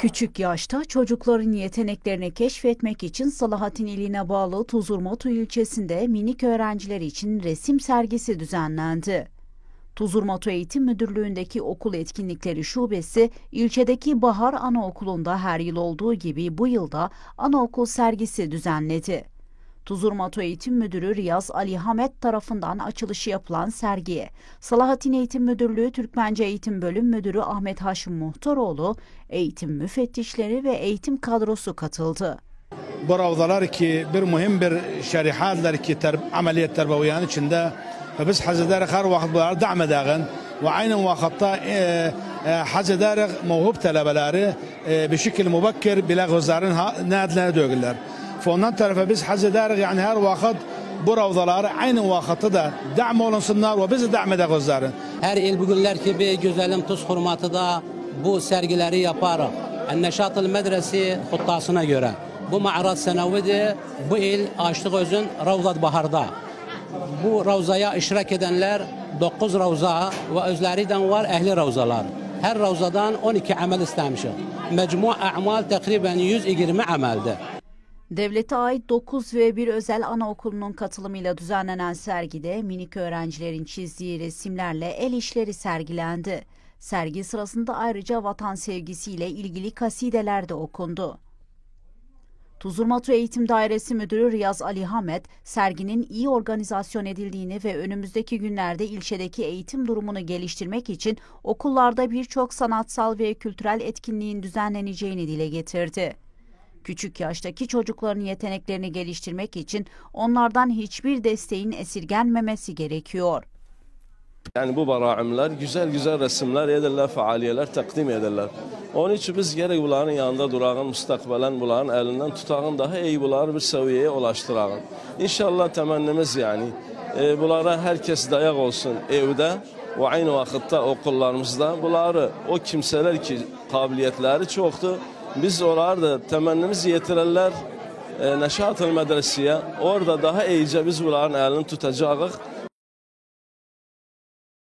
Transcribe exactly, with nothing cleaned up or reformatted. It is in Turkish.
Küçük yaşta çocukların yeteneklerini keşfetmek için Salahattin iline bağlı Tuzurmatu ilçesinde minik öğrenciler için resim sergisi düzenlendi. Tuzurmatu Eğitim Müdürlüğü'ndeki okul etkinlikleri şubesi, ilçedeki Bahar Anaokulu'nda her yıl olduğu gibi bu yılda anaokul sergisi düzenledi. Tuzurmatu Eğitim Müdürü Riyaz Ali Hamet tarafından açılışı yapılan sergiye Salahattin Eğitim Müdürlüğü Türkmence Eğitim Bölüm Müdürü Ahmet Haşim Muhtaroğlu, eğitim müfettişleri ve eğitim kadrosu katıldı. Bu ravzalar ki bir mühim bir şerihatlar ki terb ameliyat terbiyenin içinde ve biz hazırlar her vakit bunları daim edağın ve aynı vakitte hazırlar mevhub talebeleri bir şekilde mübakkir bile gözlerin nadline dögüller. Fondan tarafa biz hazırlar yani her vakit bu ravzaları aynı vakitte de daim olunsunlar ve biz daim edağızların. Her il bugünler gibi güzelim tuz hurmatı da bu sergileri yaparak Neşat-ı Medresi huttasına göre bu ma'rad senevidir. Bu il açtık özün Ravzat Bahar'da. Bu ravzaya iştirak edenler dokuz ravza ve özleriden var ehli ravzalar. Her ravzadan on iki amel istemişik. Mecmu a'mal takriben yüz yirmi ameldir. Devlete ait dokuz ve bir özel anaokulunun katılımıyla düzenlenen sergide minik öğrencilerin çizdiği resimlerle el işleri sergilendi. Sergi sırasında ayrıca vatan sevgisiyle ilgili kasideler de okundu. Tuzurmatu Eğitim Dairesi Müdürü Riyaz Ali Hamet, serginin iyi organizasyon edildiğini ve önümüzdeki günlerde ilçedeki eğitim durumunu geliştirmek için okullarda birçok sanatsal ve kültürel etkinliğin düzenleneceğini dile getirdi. Küçük yaştaki çocukların yeteneklerini geliştirmek için onlardan hiçbir desteğin esirgenmemesi gerekiyor. Yani bu baraimler güzel güzel resimler ederler, faaliyetler takdim ederler. Onun için biz gerek bunların yanında durağın, müstakbelen bunların elinden tutağın, daha iyi bunları bir seviyeye ulaştırağın. İnşallah temennimiz yani e, bunlara herkes dayak olsun evde ve aynı vakitte okullarımızda. Bunları o kimseler ki kabiliyetleri çoktu. Biz onları da temennimiz yetirirler e, Neşat-ı Medresi'ye. Orada daha iyice biz bunların elini tutacağız.